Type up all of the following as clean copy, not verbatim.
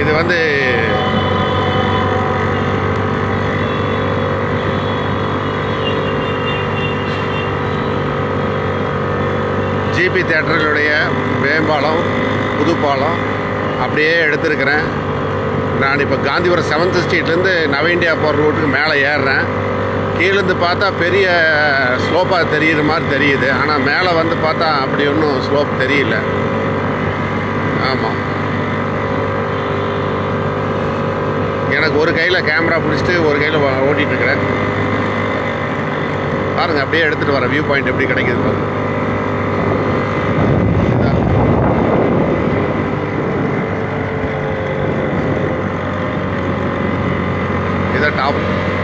இது வந்து ஜிபி தியேட்டர்களுடைய மேம்பாலம், புதுப்பாலம் அப்படியே எடுத்திருக்கிறேன். நான் இப்போ காந்திபுரம் 7th ஸ்ட்ரீட்லேருந்து நவ இந்தியா போகிற ரூட்டுக்கு மேலே ஏறுறேன். கீழேருந்து பார்த்தா பெரிய ஸ்லோப்பாக தெரிகிற மாதிரி தெரியுது. ஆனால் மேலே வந்து பார்த்தா அப்படி ஒன்றும் ஸ்லோப் தெரியல. ஆமாம், எனக்கு ஒரு கையில் கேமரா பிடிச்சிட்டு ஒரு கையில் ஓட்டிகிட்ருக்கிறேன். பாருங்கள், அப்படியே எடுத்துகிட்டு வரேன். வியூ பாயிண்ட் எப்படி கிடைக்கிது பாருங்கள். இதான் டாப்.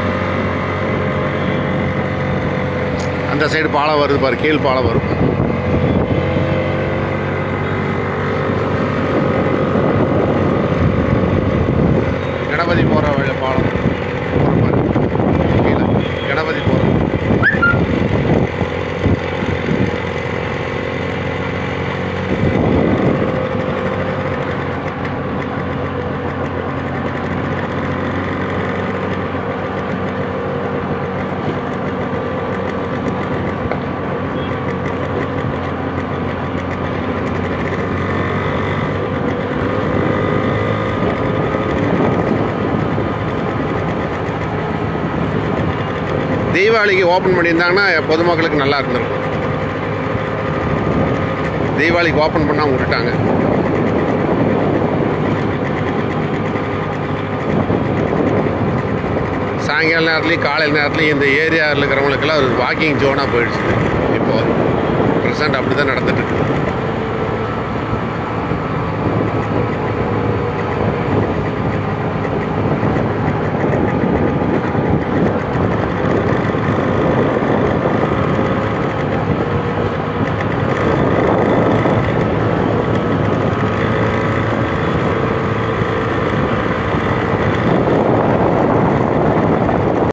அந்த சைடு பாலம் வருது பாரு, கீழ் பாலம் வரும். கணபதி போகிற வழி பாலம் பாரு, கீழே கணபதி போகிறோம். தீபாவளிக்கு ஓப்பன் பண்ணியிருந்தாங்கன்னா பொதுமக்களுக்கு நல்லா இருந்திருக்கும். தீபாவளிக்கு ஓப்பன் பண்ணால் விட்டுட்டாங்க. சாயங்கால நேரத்துலையும் காலையில் நேரத்துலையும் இந்த ஏரியாவில் இருக்கிறவங்களுக்கெல்லாம் ஒரு வாக்கிங் ஜோனாக போயிடுச்சு. இப்போது ப்ரெசண்ட் அப்படி தான் நடந்துட்டுருக்கு.